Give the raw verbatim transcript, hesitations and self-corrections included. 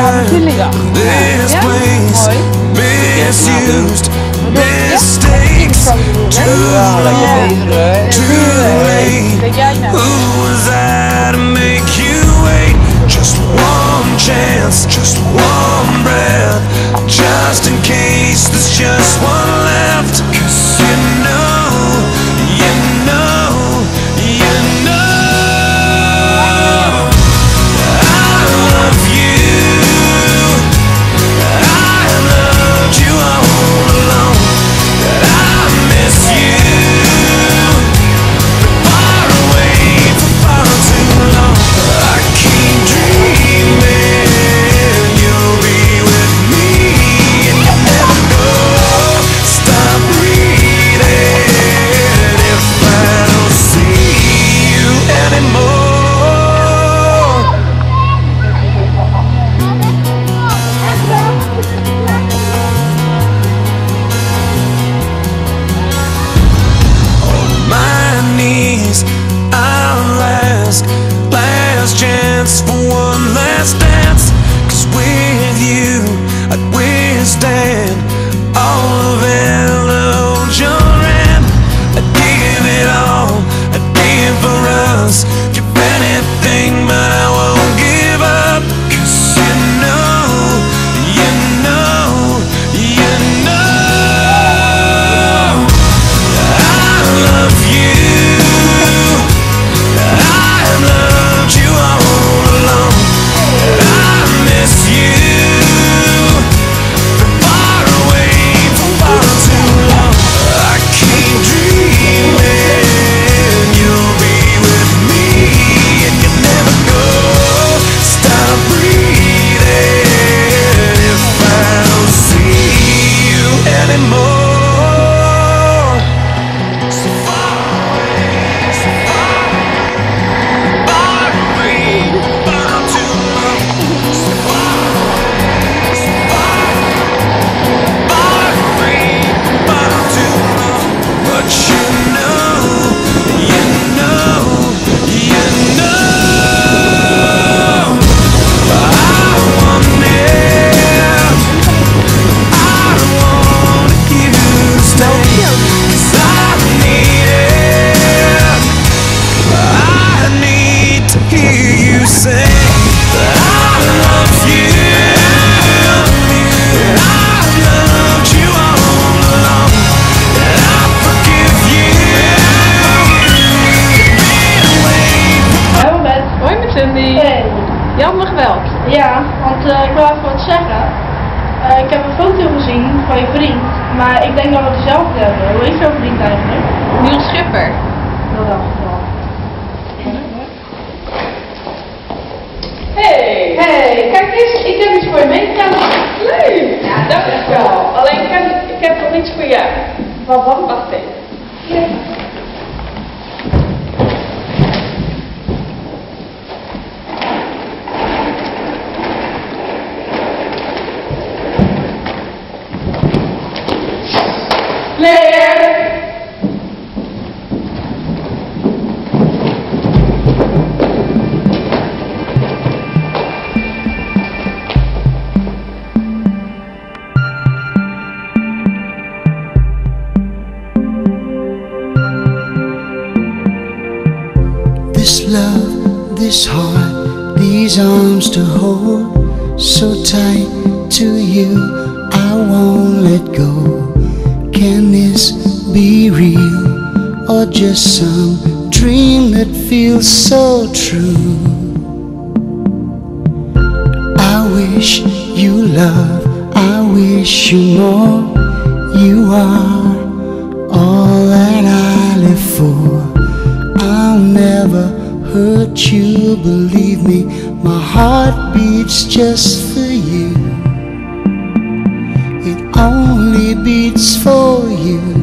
this place, misused, mistakes, too long, too late. Who was I to make you wait? Just one chance, just one breath, just in case there's just one left. 'Cause you know, you know, you know I love you. I loved you all along. I miss you. Far away for far too long. I keep dreaming you'll be with me, and you never go. Stop breathing if I don't see you anymore. On my knees I'll ask, last chance for one last dance. 'Cause with you I'd withstand all of illusion, and I'd give it all, I'd give for us, give anything, but I won't give up. 'Cause you know, you know, you know I love you. I loved you all along. I miss you. Far away for far too long. I keep dreaming you'll be with me, and you never go. Stop breathing if I don't see you anymore. So far away, so far, far away, far too long. So far away, so far, far away, far too long. But you know, you know, you know I want it. I want you to stay. 'Cause I need it. I need to hear you say that I love you. I loved you all along, and I forgive you. Been away. Hallo met. Hoi met Cindy. Hey. Jammer geweld. Ja, want eh, ik wil even wat zeggen. Eh, ik heb een foto gezien van je vriend, maar ik denk dat we dezelfde hebben. Hoe is jouw vriend eigenlijk? Niels Schipper. Dat dacht ik wel. Hey. Hey, kijk eens, ik heb iets voor je meegenomen. Leuk. Ja, dankjewel. Alleen ik heb, ik heb nog iets voor jou. Wat dan? Wacht even. Hier. Leer. This love, this heart, these arms to hold, so tight to you, I won't let go. Can this be real, or just some dream that feels so true? I wish you love, I wish you more. You are all that I live for. I'll never hurt you, believe me, my heart beats just for you. It only beats for you.